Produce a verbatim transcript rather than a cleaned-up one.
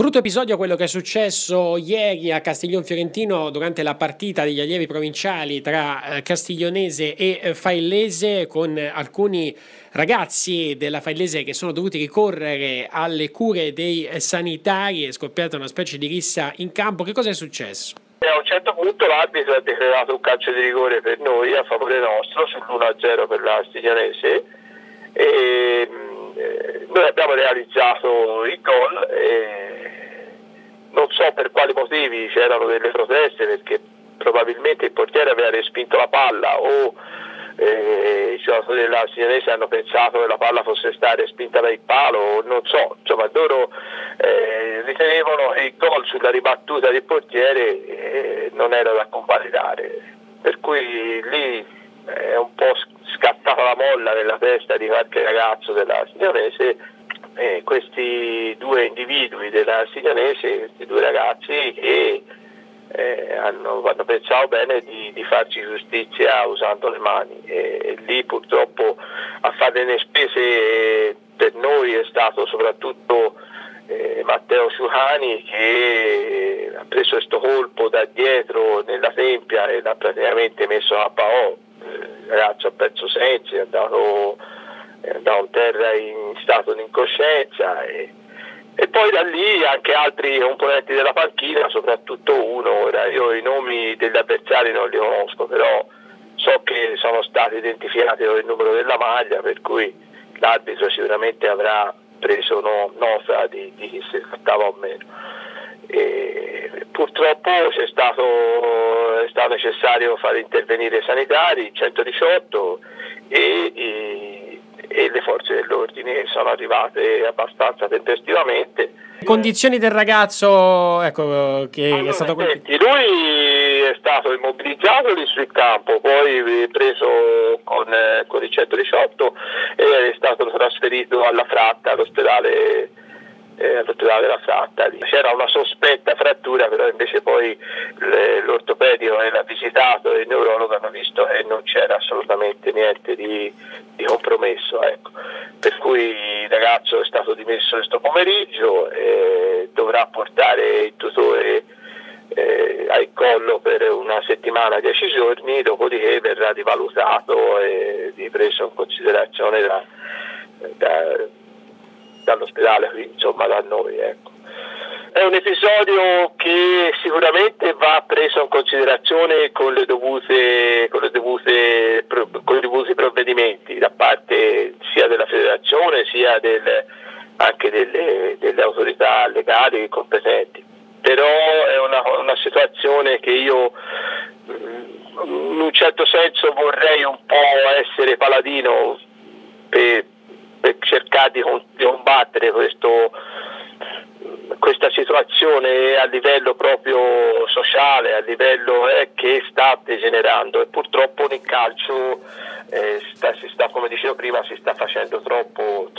Brutto episodio quello che è successo ieri a Castiglion Fiorentino durante la partita degli allievi provinciali tra eh, Castiglionese e eh, Faillese, con alcuni ragazzi della Faillese che sono dovuti ricorrere alle cure dei eh, sanitari. È scoppiata una specie di rissa in campo. Che cosa è successo? E a un certo punto l'arbitro ha decretato un calcio di rigore per noi a favore nostro sull'uno a zero per la Castiglionese e mh, noi abbiamo realizzato il gol e non so per quali motivi c'erano delle proteste, perché probabilmente il portiere aveva respinto la palla o eh, i giocatori della Castiglionese hanno pensato che la palla fosse stata respinta dal palo, non so, insomma loro eh, ritenevano che il gol sulla ribattuta del portiere eh, non era da convalidare, per cui lì è un po' scattata la molla nella testa di qualche ragazzo della Castiglionese. Eh, questi due individui della Castiglionese, questi due ragazzi che eh, hanno, hanno pensato bene di, di farci giustizia usando le mani e, e lì purtroppo a fare le spese per noi è stato soprattutto eh, Matteo Ciucani, che ha preso questo colpo da dietro nella tempia e l'ha praticamente messo a P A O. Il ragazzo ha perso sensi, è andato è andato in terra in stato di incoscienza e, e poi da lì anche altri componenti della panchina, soprattutto uno, ora io i nomi degli avversari non li conosco, però so che sono stati identificati con il numero della maglia, per cui l'arbitro sicuramente avrà preso no, nota di, di chi si trattava o meno. E purtroppo c'è stato, è stato necessario far intervenire i sanitari, centodiciotto e, e e le forze dell'ordine sono arrivate abbastanza tempestivamente. Le condizioni del ragazzo, ecco, che allora, è stato senti, lui è stato immobilizzato lì sul campo, poi preso con, con il centodiciotto e è stato trasferito alla Fratta, all'ospedale Eh, all'ospedale della Fratta. C'era una sospetta frattura, però invece poi l'ortopedico l'ha visitato e il neurologo hanno visto che non c'era assolutamente niente di, di compromesso, ecco. Per cui il ragazzo è stato dimesso questo pomeriggio e dovrà portare il tutore eh, al collo per una settimana, dieci giorni, dopodiché verrà rivalutato e ripreso in considerazione da, da dall'ospedale, qui, insomma da noi, ecco. È un episodio che sicuramente va preso in considerazione con le dovute, con le dovute, con i dovuti provvedimenti da parte sia della federazione sia del, anche delle, delle autorità legali e competenti. Però è una, una situazione che io in un certo senso vorrei un po' essere paladino per per cercare di combattere questo, questa situazione a livello proprio sociale, a livello eh, che sta degenerando, e purtroppo nel calcio eh, sta, si sta, come dicevo prima, si sta facendo troppo,